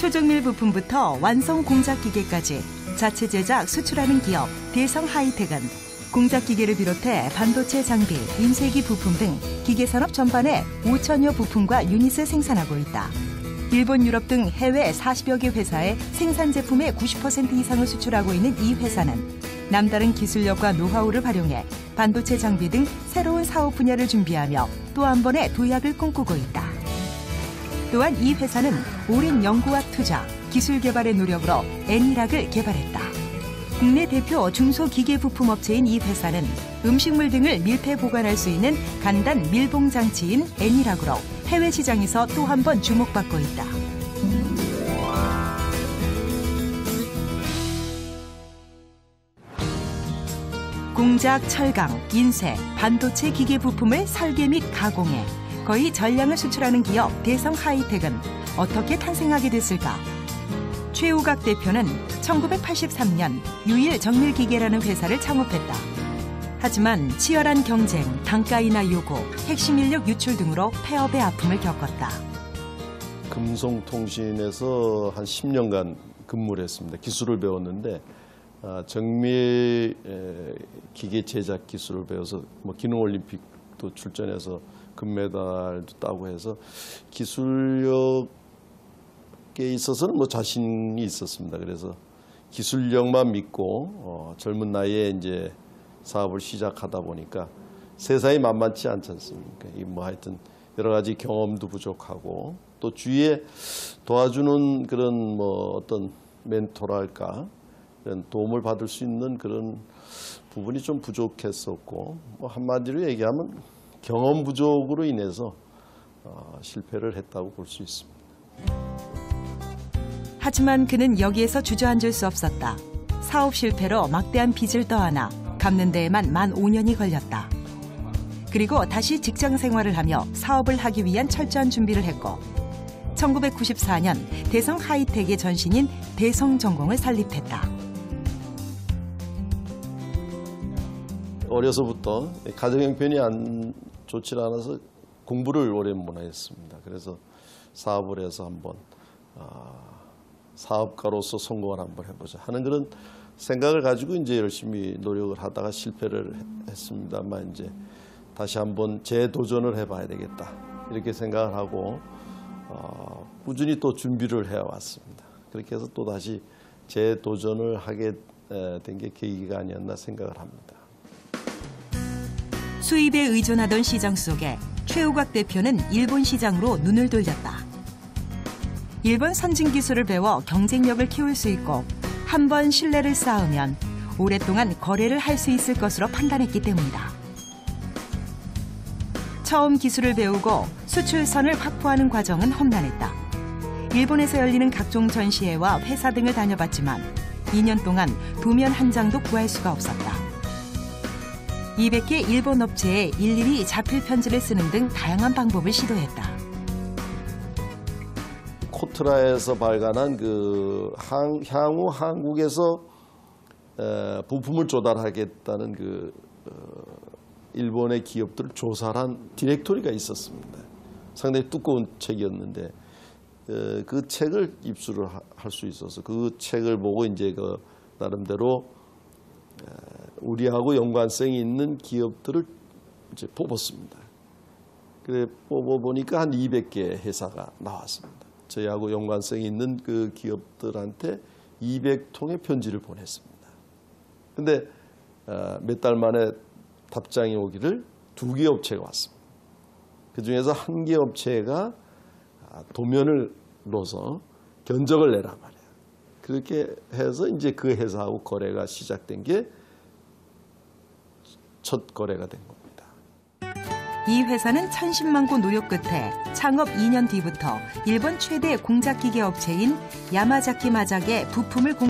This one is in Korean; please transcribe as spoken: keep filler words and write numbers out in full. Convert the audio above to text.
초정밀 부품부터 완성 공작 기계까지 자체 제작, 수출하는 기업 대성하이텍은 공작 기계를 비롯해 반도체 장비, 인쇄기 부품 등 기계산업 전반에 오천여 부품과 유닛을 생산하고 있다. 일본, 유럽 등 해외 사십여 개 회사에 생산 제품의 구십 퍼센트 이상을 수출하고 있는 이 회사는 남다른 기술력과 노하우를 활용해 반도체 장비 등 새로운 사업 분야를 준비하며 또 한 번의 도약을 꿈꾸고 있다. 또한 이 회사는 오랜 연구와 투자, 기술 개발의 노력으로 애니락을 개발했다. 국내 대표 중소기계 부품 업체인 이 회사는 음식물 등을 밀폐 보관할 수 있는 간단 밀봉 장치인 애니락으로 해외 시장에서 또 한 번 주목받고 있다. 공작, 철강, 인쇄, 반도체 기계 부품을 설계 및 가공해 거의 전량을 수출하는 기업 대성하이텍은 어떻게 탄생하게 됐을까? 최우각 대표는 천구백팔십삼 년 유일정밀기계라는 회사를 창업했다. 하지만 치열한 경쟁, 단가 인하 요구, 핵심 인력 유출 등으로 폐업의 아픔을 겪었다. 금송통신에서 한 십 년간 근무를 했습니다. 기술을 배웠는데 정밀 기계 제작 기술을 배워서 뭐 기능올림픽도 출전해서 금메달도 따고 해서 기술력에 있어서는 뭐 자신이 있었습니다. 그래서 기술력만 믿고 어, 젊은 나이에 이제 사업을 시작하다 보니까 세상이 만만치 않지 않습니까? 이 뭐 하여튼 여러 가지 경험도 부족하고 또 주위에 도와주는 그런 뭐 어떤 멘토랄까 그런 도움을 받을 수 있는 그런 부분이 좀 부족했었고 뭐 한마디로 얘기하면 경험 부족으로 인해서 어, 실패를 했다고 볼 수 있습니다. 하지만 그는 여기에서 주저앉을 수 없었다. 사업 실패로 막대한 빚을 떠안아 갚는 데에만 만 오 년이 걸렸다. 그리고 다시 직장 생활을 하며 사업을 하기 위한 철저한 준비를 했고 천구백구십사 년 대성하이텍의 전신인 대성전공을 설립했다. 어려서부터 가정 형편이 안 좋지 않아서 공부를 오래 못 했습니다. 그래서 사업을 해서 한번 어, 사업가로서 성공을 한번 해보자 하는 그런 생각을 가지고 이제 열심히 노력을 하다가 실패를 했습니다만 이제 다시 한번 재도전을 해봐야 되겠다 이렇게 생각을 하고 어, 꾸준히 또 준비를 해왔습니다. 그렇게 해서 또 다시 재도전을 하게 된 게 계기가 아니었나 생각을 합니다. 수입에 의존하던 시장 속에 최우각 대표는 일본 시장으로 눈을 돌렸다. 일본 선진 기술을 배워 경쟁력을 키울 수 있고 한 번 신뢰를 쌓으면 오랫동안 거래를 할 수 있을 것으로 판단했기 때문이다. 처음 기술을 배우고 수출선을 확보하는 과정은 험난했다. 일본에서 열리는 각종 전시회와 회사 등을 다녀봤지만 이 년 동안 도면 한 장도 구할 수가 없었다. 이백 개 일본 업체에 일일이 자필 편지를 쓰는 등 다양한 방법을 시도했다. 코트라에서 발간한 그 향, 향후 한국에서 에, 부품을 조달하겠다는 그 어, 일본의 기업들을 조사한 디렉토리가 있었습니다. 상당히 두꺼운 책이었는데 에, 그 책을 입수를 할 수 있어서 그 책을 보고 이제 그 나름대로 에, 우리하고 연관성이 있는 기업들을 이제 뽑았습니다. 그래 뽑아보니까 한 이백 개 회사가 나왔습니다. 저희하고 연관성이 있는 그 기업들한테 이백 통의 편지를 보냈습니다. 근데 어, 몇 달 만에 답장이 오기를 두 개 업체가 왔습니다. 그중에서 한 개 업체가 도면을 넣어서 견적을 내란 말이에요. 그렇게 해서 이제 그 회사하고 거래가 시작된 게 첫 거래가 된 겁니다. 이 회사는 천신만고 노력 끝에 창업 이 년 뒤부터 일본 최대 공작기계 업체인 야마자키 마작의 부품을 공